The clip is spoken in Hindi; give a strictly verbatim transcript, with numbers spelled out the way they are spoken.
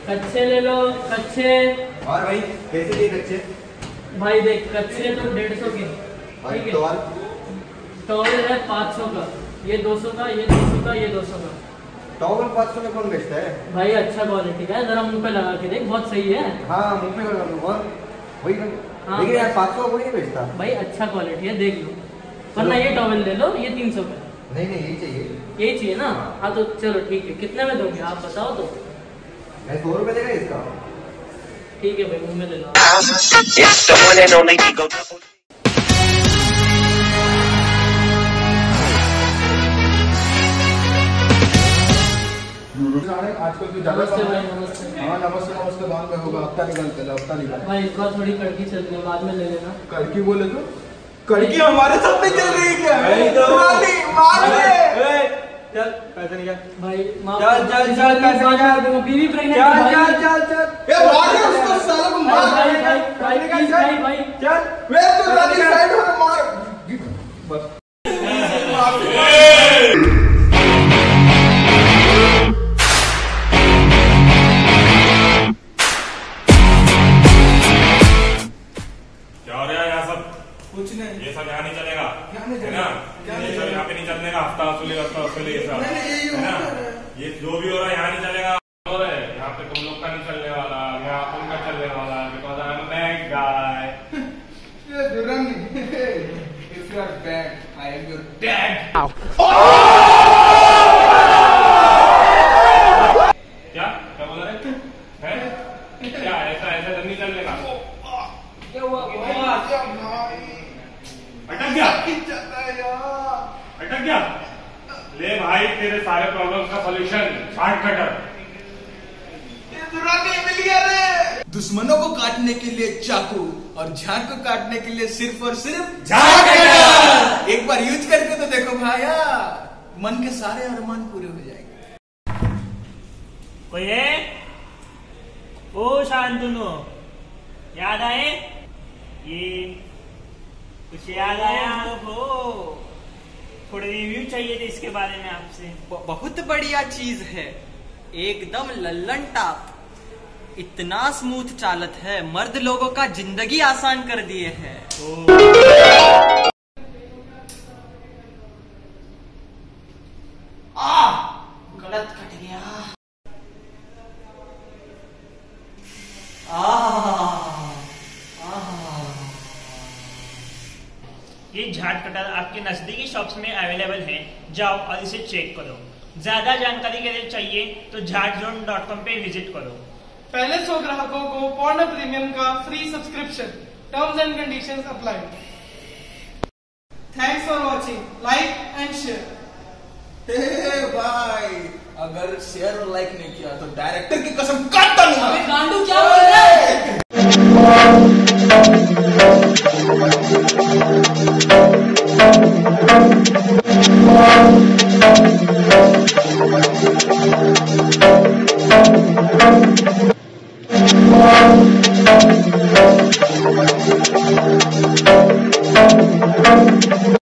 कच्चे ले लो कच्चे। और भाई कैसे दिए कच्चे? भाई देख कच्चे तो डेढ़ सौ के, ठीक है। टॉवल है पाँच सौ का, ये दो सौ का, ये दो सौ का, ये दो सौ का। टॉवल पाँच सौ में कौन बेचता है भाई? अच्छा क्वालिटी का है, जरा मुंह पे लगा के देख, बहुत सही है। हाँ मुंह पे लगा लूँ और वही हाँ, लेकिन यार पाँच सौ को नहीं बेचता भाई। अच्छा क्वालिटी है, देख लो। वरना ये टॉवल ले लो, ये तीन सौ का। नहीं नहीं यही चाहिए, यही चाहिए ना? हाँ तो चलो ठीक है, कितने में दोगे आप बताओ तो। मैं सौ रुपए देगा इसका। ठीक है भाई, मुंह में ले लो। आजकल तो ज्यादा नमस्ते भाई, नमस्ते। हाँ नमस्ते नमस्ते बाद में होगा, हफ्ता निकल चला हफ्ता निकल भाई इस बार थोड़ी कड़की चल रही है, बाद में ले लेना। कड़की बोले तो कड़की हमारे साथ में चल रही है क्या? चल पैसे निकाल भाई। चल चल चल पैसे निकाल। बीवी प्रेग्नेंट चल है चल चल चल ए मार उसको साले को मार। भाई भाई भाई प्लीज भाई भाई चल वे तो रानी साइड हो मार बस। क्या हो रहा है यहाँ सब? कुछ नहीं, ये सब यहाँ नहीं चलेगा, नहीं है ना? ये सब यहाँ पे नहीं चलने का, हफ्ता वसूली हफ्ता वसूली ये सब, है ना? ये जो भी हो रहा है यहाँ नहीं चलेगा। हो रहा है यहाँ पे तुम लोग का नहीं चलने वाला, यहाँ उनका चलने वाला, because I am a bad guy. If you are bad, I am your dad. क्या क्या बोल रहे हैं? क्या ऐसा ऐसा तो नहीं चलने का? क्या हुआ भाई? अटक गया, जाता है यार। अटक गया। ले भाई तेरे सारे प्रॉब्लम्स का सॉल्यूशन झाट कटर। मिल गया रे। दुश्मनों को काटने के लिए चाकू और झाट को काटने के लिए सिर्फ और सिर्फ झाट कटर। एक बार यूज करके तो देखो भाया, मन के सारे अरमान पूरे हो जाएंगे। कोई है? ओ शांतनु, याद आए? ये कुछ याद आया हो? थोड़े रिव्यू चाहिए थे इसके बारे में आपसे। बहुत बढ़िया चीज है, एकदम लल्लन टाप, इतना स्मूथ चालत है, मर्द लोगों का जिंदगी आसान कर दिए है। आ, गलत कट गया। आ, ये झाट कटर आपके नजदीकी शॉप्स में अवेलेबल है, जाओ और इसे चेक करो। ज्यादा जानकारी के लिए चाहिए तो झाट जोन डॉट कॉम पे विजिट करो। पहले सौ ग्राहकों को पॉर्न प्रीमियम का free subscription, terms and conditions apply. Thanks for watching, like and share. भाई अगर शेयर और लाइक नहीं किया तो डायरेक्टर की कसम काटता हूँ। गांडू क्या बोल रहा है?